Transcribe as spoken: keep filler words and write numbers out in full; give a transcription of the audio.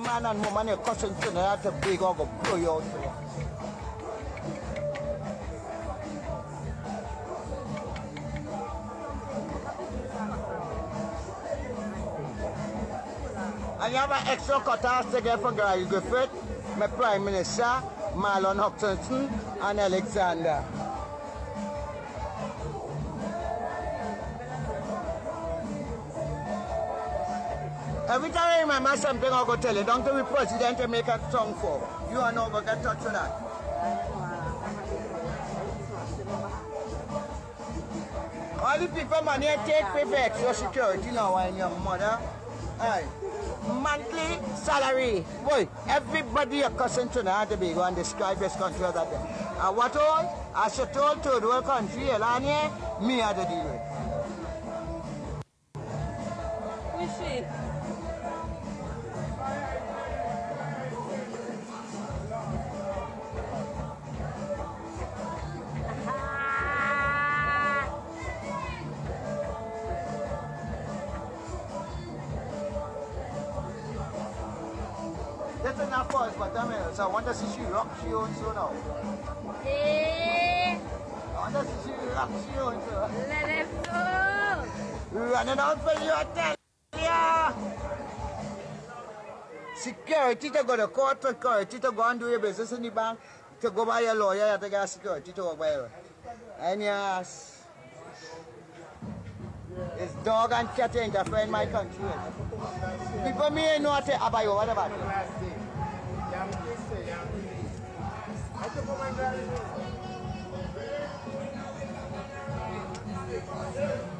man and woman you're cussing to that to big or go blow you out. And you have an extra cutter to get for Gary Griffith, my Prime Minister, Marlon Hutchinson, and Alexander. Every time I remember something, I'll go tell you, don't tell the president to make a song for. You are not going to get touch with that. All the people money take pay for extra security now and your mother. Aye. Monthly salary. Boy, everybody accustomed to now to be going to describe this country as that. And what all? I should told to the whole country, Elania, me had to deal with. Who is she? That's enough for us, but I mean, so I want to see she rock she owns so now. Eh? I want to see she rock she owns so. Let it go! Running out for you, I tell ya! Security to go to court, security to go and do your business in the bank, to go by a lawyer, you have to get security to work by her. And yes, it's dog and cat interfere in my country. People may know what to about you, what about you?